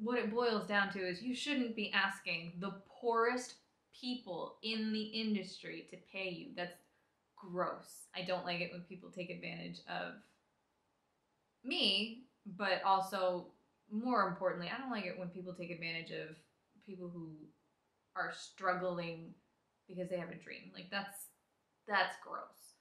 what it boils down to is you shouldn't be asking the poorest people in the industry to pay you. That's gross. I don't like it when people take advantage of me, but also, more importantly, I don't like it when people take advantage of people who are struggling because they have a dream. Like that's gross.